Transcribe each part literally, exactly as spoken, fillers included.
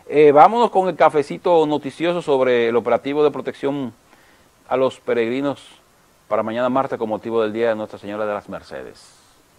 Eh, vámonos con el cafecito noticioso sobre el operativo de protección a los peregrinos para mañana martes con motivo del Día de Nuestra Señora de las Mercedes.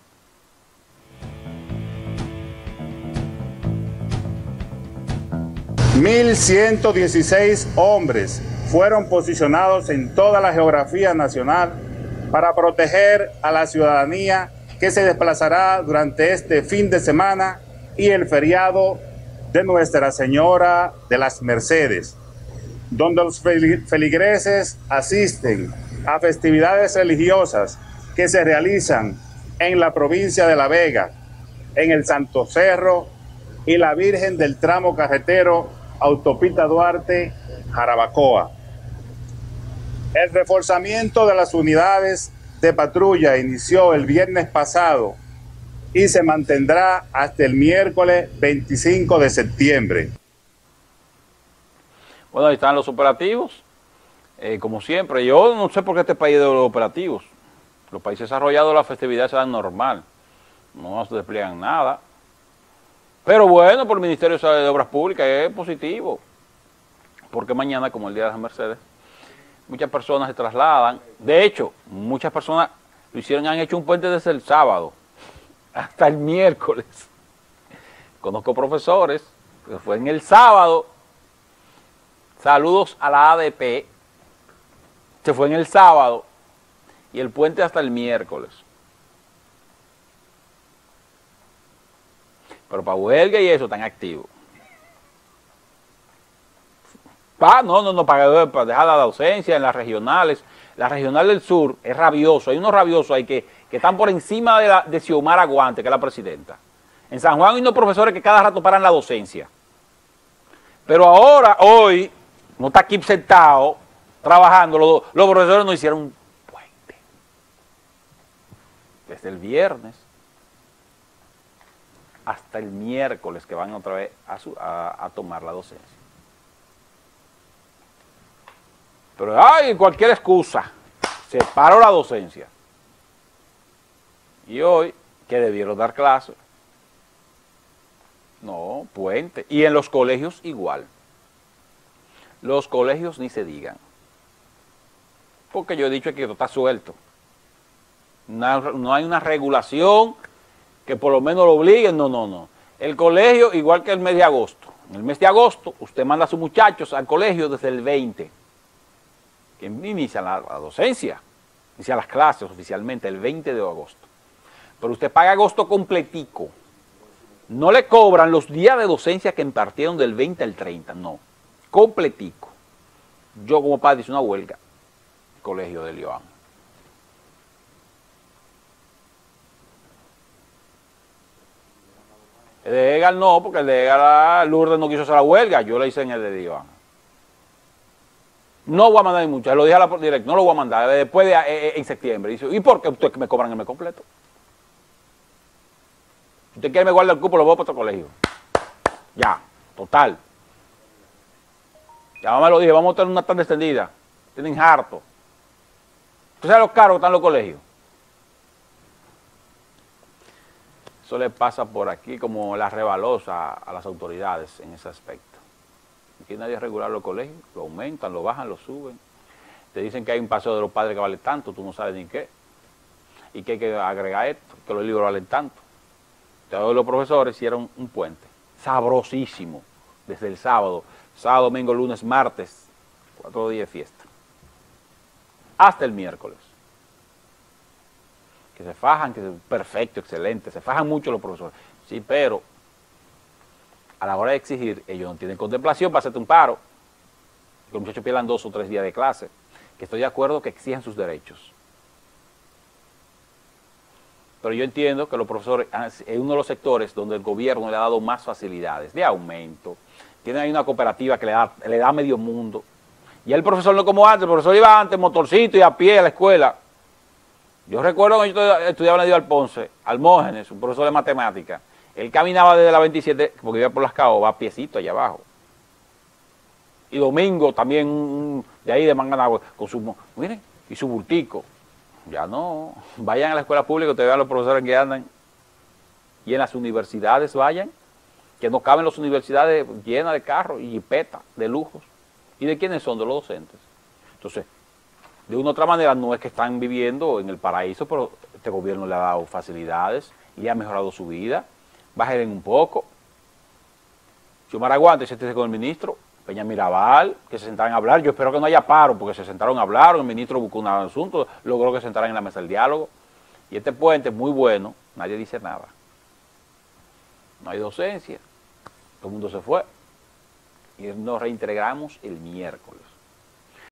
mil ciento dieciséis hombres fueron posicionados en toda la geografía nacional para proteger a la ciudadanía que se desplazará durante este fin de semana y el feriado de Nuestra Señora de las Mercedes, donde los feligreses asisten a festividades religiosas que se realizan en la provincia de La Vega, en el Santo Cerro y la Virgen del Tramo Carretero Autopista Duarte, Jarabacoa. El reforzamiento de las unidades de patrulla inició el viernes pasado y se mantendrá hasta el miércoles veinticinco de septiembre. Bueno, ahí están los operativos, eh, como siempre. Yo no sé por qué este país de los operativos. Los países desarrollados las festividades se dan normal, no se despliegan nada. Pero bueno, por el Ministerio de Obras Públicas es positivo, porque mañana, como el Día de las Mercedes, muchas personas se trasladan. De hecho, muchas personas lo hicieron, han hecho un puente desde el sábado hasta el miércoles. Conozco profesores que fue en el sábado. Saludos a la A D P. Se fue en el sábado y el puente hasta el miércoles. Pero para huelga y eso están activos. Pa, no, no, no, para, para dejar la docencia en las regionales. La regional del sur es rabioso. Hay unos rabiosos ahí que, que están por encima de, la, de Xiomara Guante, que es la presidenta. En San Juan hay unos profesores que cada rato paran la docencia. Pero ahora, hoy, no está aquí sentado, trabajando, los, los profesores no hicieron un puente. Desde el viernes hasta el miércoles que van otra vez a, su, a, a tomar la docencia. Pero hay cualquier excusa, se paró la docencia. Y hoy, que debieron dar clases, no, puente. Y en los colegios igual. Los colegios ni se digan. Porque yo he dicho que esto está suelto. No, no hay una regulación que por lo menos lo obliguen, no, no, no. El colegio, igual que el mes de agosto. En el mes de agosto, usted manda a sus muchachos al colegio desde el veinte, que inicia la, la docencia, inicia las clases oficialmente el veinte de agosto. Pero usted paga agosto completico. No le cobran los días de docencia que impartieron del veinte al treinta, no. Completico. Yo como padre hice una huelga, colegio de León. El de Egal no, porque el de Egal, Lourdes no quiso hacer la huelga, yo la hice en el de León. No voy a mandar mucho, lo dije a la directa, no lo voy a mandar, después de eh, en septiembre. Dice, ¿y por qué ustedes me cobran el mes completo? Si usted quiere me guarda el cupo, lo voy para otro colegio. Ya, total. Ya me lo dije, vamos a tener una tarde extendida. Tienen harto. ¿Usted sabe los caros que están en los colegios? Eso le pasa por aquí como la rebalosa a las autoridades en ese aspecto. Aquí nadie regula los colegios, lo aumentan, lo bajan, lo suben. Te dicen que hay un paseo de los padres que vale tanto, tú no sabes ni qué. Y que hay que agregar esto, que los libros valen tanto. Todos los profesores hicieron un puente sabrosísimo desde el sábado, sábado, domingo, lunes, martes, cuatro días de fiesta, hasta el miércoles. Que se fajan, que es perfecto, excelente, se fajan mucho los profesores. Sí, pero a la hora de exigir, ellos no tienen contemplación para hacerte un paro. Que los muchachos pierdan dos o tres días de clase. Que estoy de acuerdo que exijan sus derechos. Pero yo entiendo que los profesores es uno de los sectores donde el gobierno le ha dado más facilidades de aumento. Tiene ahí una cooperativa que le da, le da medio mundo. Y el profesor no como antes, el profesor iba antes motorcito y a pie a la escuela. Yo recuerdo que yo estudiaba en Edgar Ponce, Almógenes, un profesor de matemática. Él caminaba desde la veintisiete, porque iba por las caobas, a piecito allá abajo. Y domingo también, de ahí de Manganagua, con su, miren, y su bultico. Ya no, vayan a la escuela pública, ustedes vean los profesores que andan. Y en las universidades vayan. que no caben las universidades llenas de carros y jipetas, de lujos. ¿Y de quiénes son? De los docentes. Entonces, de una u otra manera no es que están viviendo en el paraíso, pero este gobierno le ha dado facilidades y ha mejorado su vida. Bájenle un poco. Xiomara Guante, siéntese con el ministro Peña Mirabal, que se sentaran a hablar. Yo espero que no haya paro, porque se sentaron a hablar, el ministro buscó un asunto, logró que se sentaran en la mesa del diálogo. Y este puente es muy bueno, nadie dice nada. No hay docencia, todo el mundo se fue. Y nos reintegramos el miércoles.